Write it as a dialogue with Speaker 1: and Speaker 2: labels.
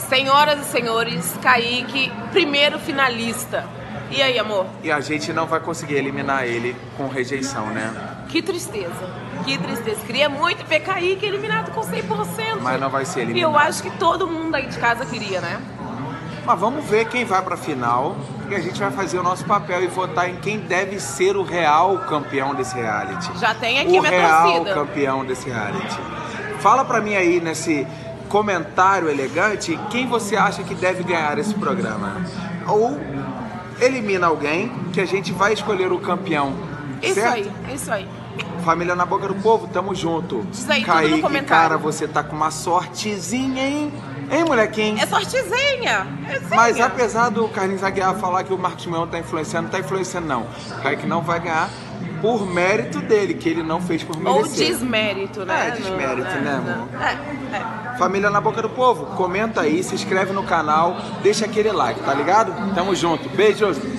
Speaker 1: Senhoras e senhores, Kaique, primeiro finalista. E aí, amor?
Speaker 2: E a gente não vai conseguir eliminar ele com rejeição, né?
Speaker 1: Que tristeza. Que tristeza. Queria muito ver Kaique eliminado com 100%.
Speaker 2: Mas não vai ser eliminado.
Speaker 1: E eu acho que todo mundo aí de casa queria, né?
Speaker 2: Mas vamos ver quem vai pra final. E a gente vai fazer o nosso papel e votar em quem deve ser o real campeão desse reality.
Speaker 1: Já tem aqui
Speaker 2: o
Speaker 1: minha
Speaker 2: real
Speaker 1: torcida.
Speaker 2: campeão desse reality. Fala pra mim aí nesse comentário elegante quem você acha que deve ganhar esse programa. Ou elimina alguém que a gente vai escolher o campeão.
Speaker 1: Isso
Speaker 2: certo?
Speaker 1: aí, isso aí.
Speaker 2: Família na Boca do Povo, tamo junto.
Speaker 1: Diz aí tudo
Speaker 2: Kaique,
Speaker 1: no comentário.
Speaker 2: cara, você tá com uma sortezinha, hein? Hein, molequinho?
Speaker 1: É sortezinha. É
Speaker 2: Mas apesar do Carlinhos Aguiar falar que o Marcos Mion tá influenciando, não tá influenciando não. O Kaique não vai ganhar por mérito dele, que ele não fez por merecer.
Speaker 1: Ou desmérito, né?
Speaker 2: É, desmérito, né, amor?
Speaker 1: É.
Speaker 2: Família na Boca do Povo, comenta aí, se inscreve no canal, deixa aquele like, tá ligado? Tamo junto, beijos!